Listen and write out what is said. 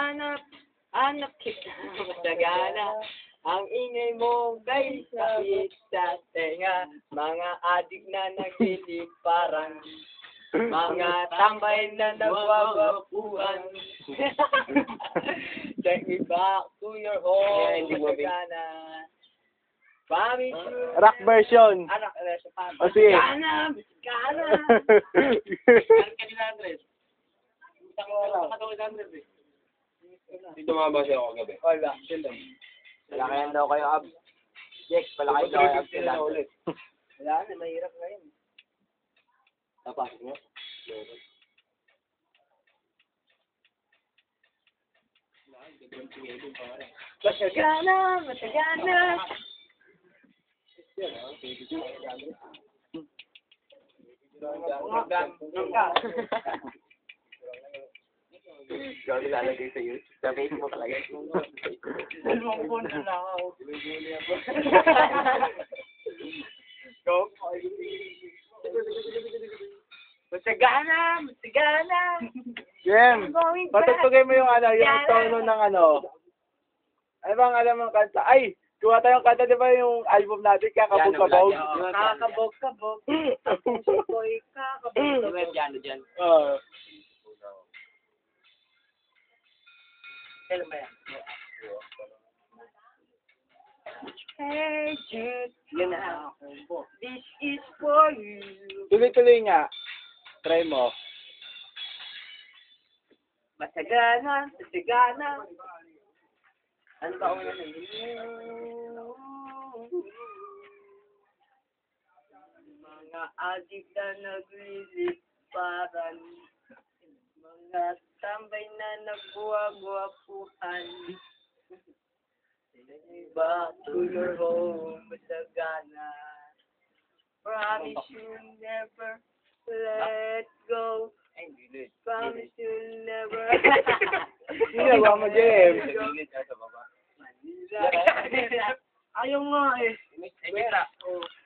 hanap kita, masagana. Ang ingay mo kay sakit sa tenga, mga adik na nagliliparan, mga tambay na nagwawapuan. Take me back to your home, masagana. Promise you. Rock version. Anak, O sige. Masagana, masagana. Kanina, Andres. Dito mga base ako kagabi. Wala, sila. Palakayan daw kayo, Ab. Jex, palakayan daw kayo, Ab. Sila. Wala na, mahirap na yun. Tapasok mo? Masagana, masagana. Ikaw nilalagay sa YouTube. Sa Facebook talaga. Dalawang phone na lang ako. Masagana, masagana. Jem, patugtugin mo yung yung tono ng ano. Ano bang alam mong kanta? Ay, kuha tayong kanta, di ba yung album natin, Kakabog-Kabog? Kakabog-kabog. Ang puso ko'y kakabog-kabog. Diyan. Oo. Kailan ba yan? Hey, Jude, yun na. This is for you. Tuloy-tuloy nga. Try mo. Masagana, masagana. Ano ba una na mga adik na nagliliparan, mga tambay na nagbuwag-wapuhan. Back to your home, masagana. Promise you'll never let go. Promise you'll never. Ginawa mo, Jem. Ayaw nga eh. Ay,